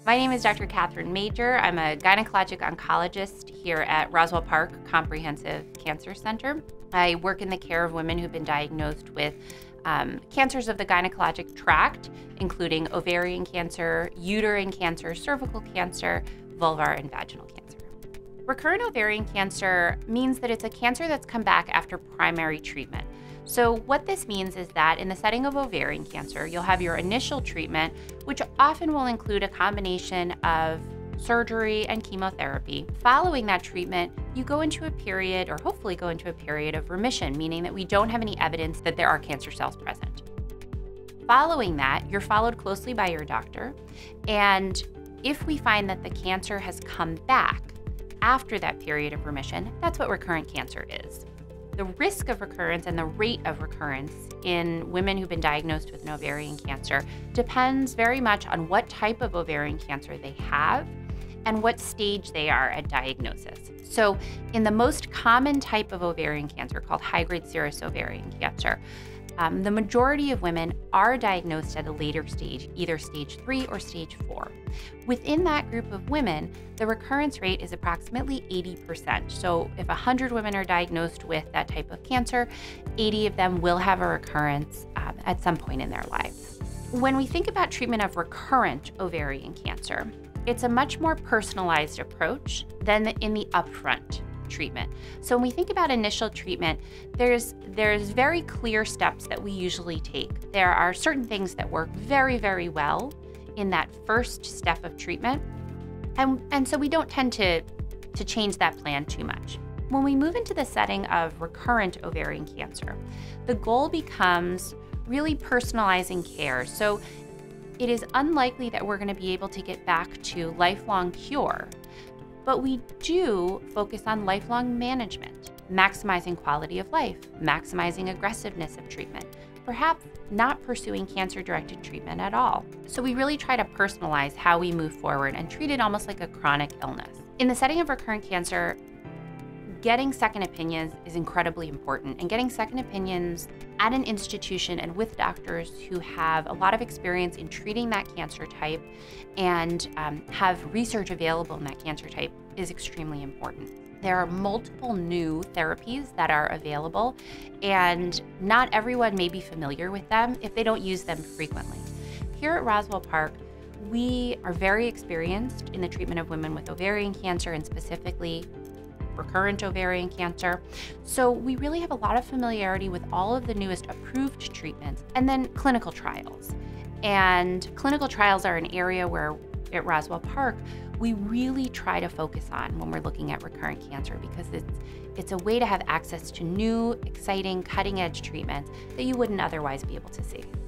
My name is Dr. Katherine Mager. I'm a gynecologic oncologist here at Roswell Park Comprehensive Cancer Center. I work in the care of women who've been diagnosed with cancers of the gynecologic tract, including ovarian cancer, uterine cancer, cervical cancer, vulvar and vaginal cancer. Recurrent ovarian cancer means that it's a cancer that's come back after primary treatment. So what this means is that in the setting of ovarian cancer, you'll have your initial treatment, which often will include a combination of surgery and chemotherapy. Following that treatment, you go into a period, or hopefully go into a period of remission, meaning that we don't have any evidence that there are cancer cells present. Following that, you're followed closely by your doctor, and if we find that the cancer has come back after that period of remission, that's what recurrent cancer is. The risk of recurrence and the rate of recurrence in women who've been diagnosed with an ovarian cancer depends very much on what type of ovarian cancer they have and what stage they are at diagnosis. So in the most common type of ovarian cancer, called high-grade serous ovarian cancer, the majority of women are diagnosed at a later stage, either stage 3 or stage 4. Within that group of women, the recurrence rate is approximately 80%. So if 100 women are diagnosed with that type of cancer, 80 of them will have a recurrence at some point in their lives. When we think about treatment of recurrent ovarian cancer, it's a much more personalized approach than in the upfront treatment. So when we think about initial treatment, there's very clear steps that we usually take. There are certain things that work very, very well in that first step of treatment, and so we don't tend to change that plan too much. When we move into the setting of recurrent ovarian cancer, the goal becomes really personalizing care. So it is unlikely that we're going to be able to get back to lifelong cure, but we do focus on lifelong management, maximizing quality of life, maximizing aggressiveness of treatment, perhaps not pursuing cancer-directed treatment at all. So we really try to personalize how we move forward and treat it almost like a chronic illness. In the setting of recurrent cancer, getting second opinions is incredibly important, and getting second opinions at an institution and with doctors who have a lot of experience in treating that cancer type and have research available in that cancer type is extremely important. There are multiple new therapies that are available, and not everyone may be familiar with them if they don't use them frequently. Here at Roswell Park, we are very experienced in the treatment of women with ovarian cancer, and specifically recurrent ovarian cancer. So we really have a lot of familiarity with all of the newest approved treatments, and then clinical trials. And clinical trials are an area where at Roswell Park, we really try to focus on when we're looking at recurrent cancer, because it's a way to have access to new, exciting, cutting-edge treatments that you wouldn't otherwise be able to see.